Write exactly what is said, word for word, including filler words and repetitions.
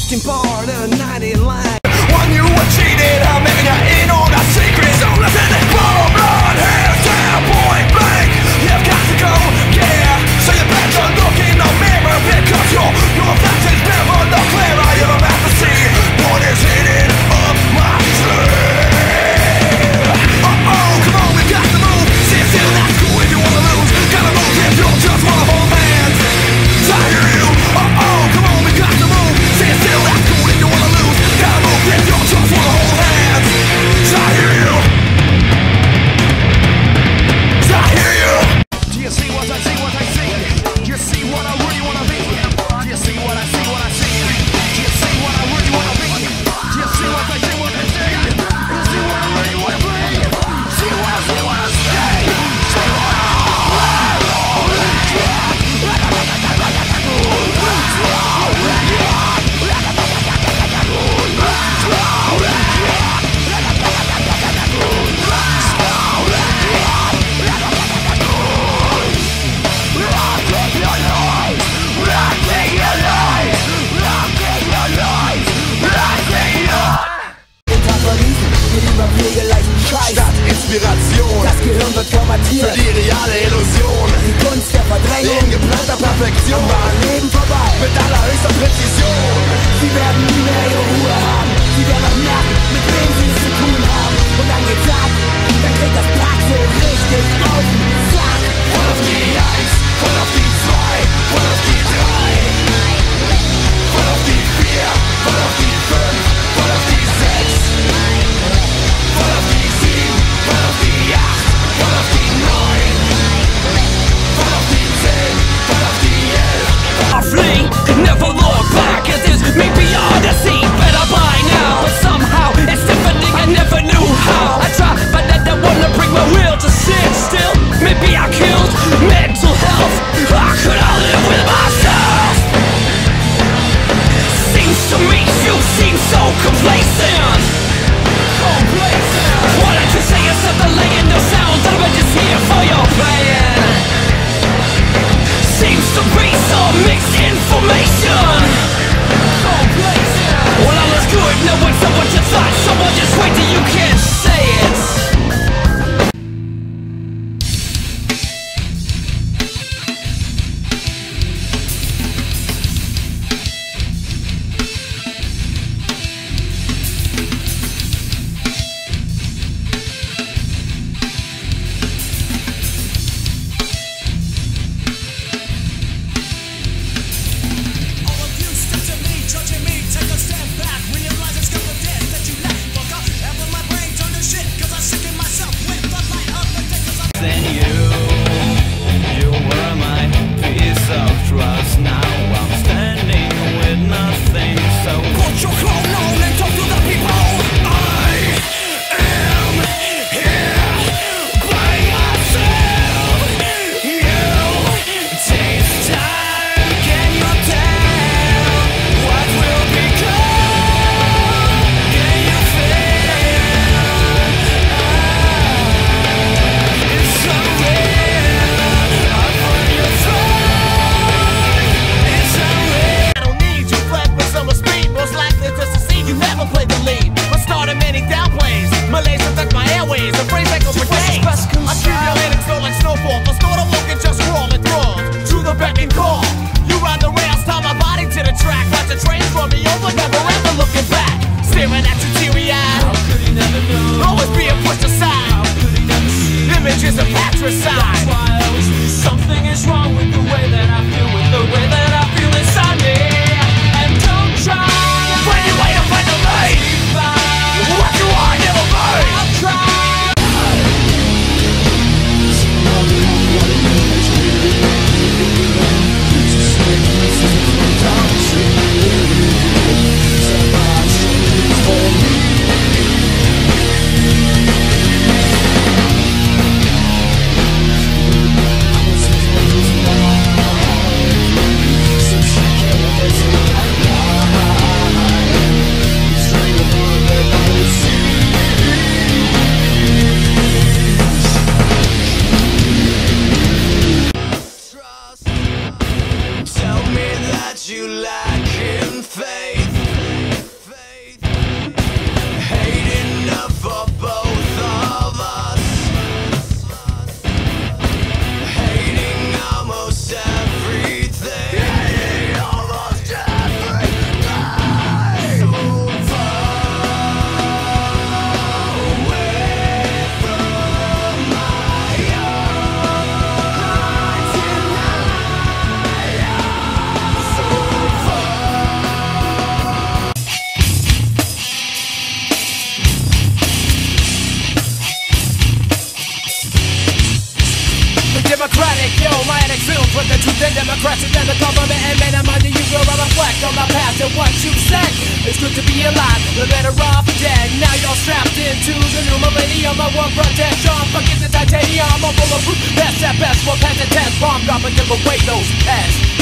walking bar to a ninety line. When you were cheated, I'm making you in on the secrets. So listen, blow blood, hands down, point blank. You've got to go, yeah. So you better look in the mirror because your your fact is never the clearer. You don't have to see what is hidden up my sleeve. Uh oh, come on, we got to move. See still, that's cool if you wanna lose. Gotta move if you just wanna hold hands. I hear you. Uh oh, come on, we got to move. See still, that's cool if you wanna lose. Gotta move if you just wanna hold hands. I hear you. I hear you. Do you see what I see, what I see? Do you see what I really wanna be? Do you see what I see, what I see? Do you see what I really wanna be? Do you see what I see, what I see? Do you see what I really wanna be? See what I see, what I see? See what I Statt Inspiration, das Gehirn wird formatiert für die reale Illusion, die Kunst der Verdrängung, in geplanter Perfektion, am wahren Leben vorbei, mit allerhöchster Präzision. sie werden nie mehr ihre Ruhe haben, sie werden auch merken, mit wem sie es zu tun haben, und dann geht's ab, dann kriegt das Pack so richtig auf den Sack. Voll auf die eins, voll auf die zwei, voll auf die drei, voll auf die vier, voll auf die fünf, voll auf die sechs, voll auf die sieben, voll auf die acht, voll auf die neun, voll auf die zehn, voll auf die elf. I flee, never look back. It is me beyond the sea, better by now. But somehow it's deafening, I never knew how. I try, but I don't wanna bring my will to sit still. Maybe I killed mental health. How could I live with myself? Seems to me you seem so complacent. Complacent. Why don't you say yourself the laying the sound that I'm just here for your playing? Seems to be some mixed information. Complacent. Well, all is good, no one said what you thought. Someone just wait till you can't say it. of what you said. It's good to be alive, but better off dead. Now you're strapped into the new millennium. I want protection, forget the titanium. I'm bulletproof, best at best, for past the test. Bomb dropping, give away those pests.